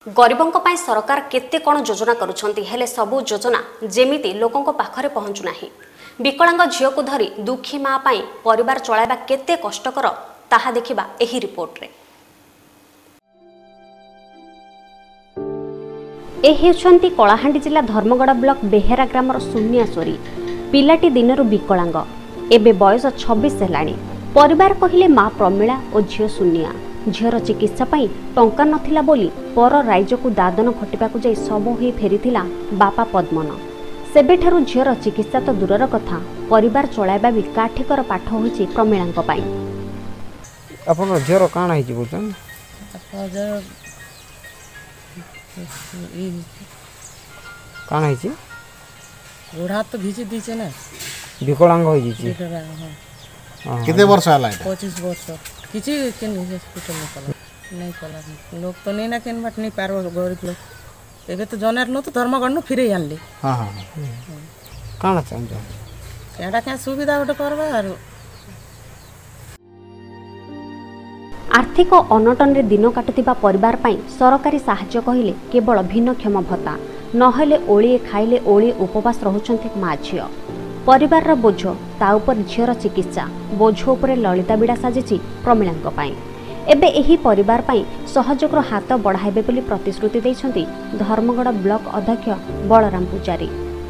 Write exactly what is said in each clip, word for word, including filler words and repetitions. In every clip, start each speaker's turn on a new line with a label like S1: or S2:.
S1: गरीबों सरकार केते कौन योजना करुछंती हेले सबु योजना जेमिति लोकों पाखरे पहुँचुना। विकलांग झील को धरी दुखी माँ पाई परिवार चलाइबा केते कष्टकर ताहा देखिबा एही रिपोर्ट रे। ए हेउछंती कलाहांडी जिला धर्मगढ़ ब्लॉक बेहेरा ग्रामर सुनियाश्वरी। पिलाटी दिनरु विकलांग एबे बयस छब्बीस हेलाणी। परिवार कहिले माँ प्रमिला और झील सुनिया। झीर चिकित्सा पाई टंका नथिला बोली पर राइज को दादन खटिबा को जाई सब होई फेरिथिला बापा पद्मन। सेबेठारु झीर चिकित्सा तो दूरर कथा परिवार चलाइबा भी काठिकर पाठ होइछि प्रमिलांक पाई।
S2: अपन झीर काण आइछि बोलछन काण आइछि
S3: गोड़ा तो भिजी दीचे ना
S2: विकलांग होई छि।
S4: कितने वर्ष आला
S3: पच्चीस वर्ष किछि केन हॉस्पिटल में कला नहीं कला लोग तो नहीं ना केन बट नहीं पारो गरीब लोग एबे तो जनार न तो धर्मगढ़ न फिरे आनली।
S2: हां हां काना चाहन
S3: केडा के सुविधा उठ करबा आरो
S1: आर्थिक अनटन रे दिन काटुथिबा परिवार पाई सरकारी सहायता कहिले केवल भिन्नक्षम भत्ता नहेले ओळिए खाइले ओळिए उपवास रहुचंती मा झियो। परिवार रा बोझ ता उपर झियर चिकित्सा बोझ उपरे ललिता बिड़ा साजिछि प्रमिलांक पाई। एबे एही परिवार पाई सहयोगर हाथ बढ़ाइबे बोली प्रतिश्रुति दैछंती धर्मगढ़ ब्लॉक अध्यक्ष बलराम पुजारी।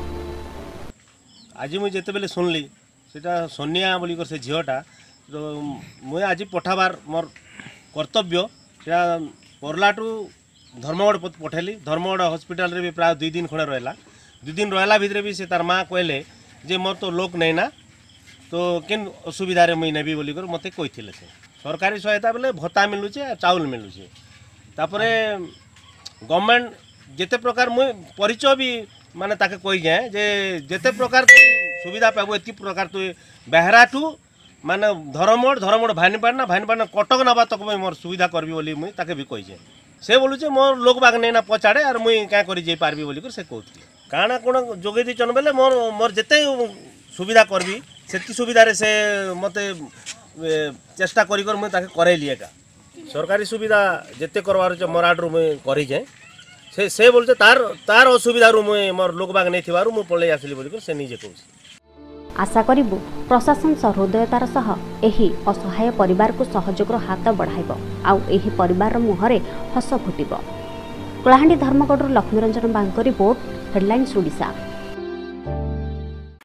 S5: आज मुझे जेते बेले सुनली सेटा सोनिया बोली कर से झियोटा तो मुझे आज पठाबार मोर कर्तव्य सेटा परलाटू धर्मगढ़ पठेली। धर्मगढ़ हॉस्पिटल रे भी प्राय दुई दिन खड़े रहला। दुई दिन रहला भितरे भी से तार माँ कहले जे मोर तो लोक नहीं ना तो किन असुविधा रे मुई नेबी बोली कर मते कहिथिले से। सरकारी सहायता बेले भत्ता मिलुचे चाउल मिलुचे तापरे गवर्नमेंट जेते प्रकार मुई परिचय भी माने ताके कहि जाए जे जेते प्रकार सुविधा पाबो एति प्रकार तो बेहराटू माने धर्मगढ़ धर्मगढ़ भानीपाटना भानीपाटना कटक नबा तक मोर सुविधा करबी बोली मुई ताके भी कहि जाए। से बोलुचे मोर लोक बाग नहीं ना पछाड़े और मुई क्या करि जे पारबी बोली कर से कहथि काना कोन जोगे दिचन बेले मोर मोर जेते सुविधा करबी सेति सुविधा रे से मते चेष्टा करी कर मुई ताके करे लिए का सरकारी सुविधा जेते करवार छ मोर आडरू मुई करि जाए। से से बोलचे तार तार असुविधा रु मुई मोर लोक बाग नहीं थिबारु मुई पळे आसली बोली कर से निजे कहछि।
S1: आशा करिबु प्रशासन सहृदयतार सह एही असहाय परिवार को सहयोगर हाथ बढ़ाइब आउ एही परिवार मुहरे हस फुटिब। कलाहांडी धर्मगढ़ लक्ष्मीरंजन बांक रिपोर्ट हेडलाइन्स ओडिशा।